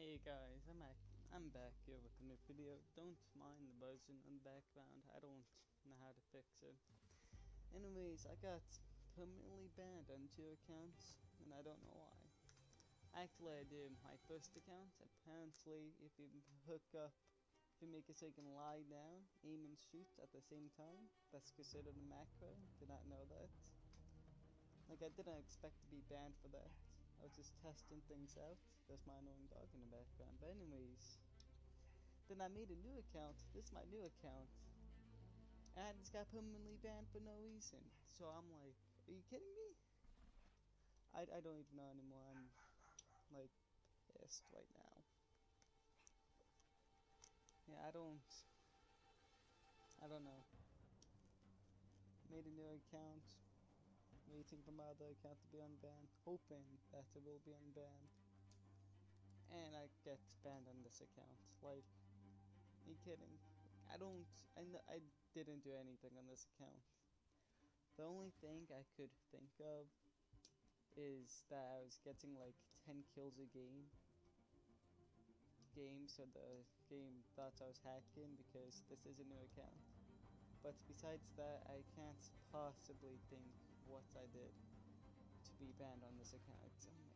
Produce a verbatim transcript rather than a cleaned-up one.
Hey guys, I'm back. I'm back here with a new video. Don't mind the buzzing in the background. I don't know how to fix it. Anyways, I got permanently banned on two accounts, and I don't know why. Actually, I did my first account. Apparently, if you hook up, if you make it so you can lie down, aim and shoot at the same time, that's considered a macro. Did not know that. Like, I didn't expect to be banned for that. I was just testing things out. There's my annoying dog in the background. But anyways, then I made a new account. This is my new account. And it's got permanently banned for no reason. So I'm like, are you kidding me? I, I don't even know anymore. I'm like pissed right now. Yeah, I don't, I don't know. Made a new account. Waiting for my other account to be unbanned. Hoping that it will be unbanned. And I get banned on this account. Like, are you kidding? I don't, I, I didn't do anything on this account. The only thing I could think of is that I was getting like ten kills a game. Game, so the game thought I was hacking because this is a new account. But besides that, I can't possibly think what I did to be banned on this account. Oh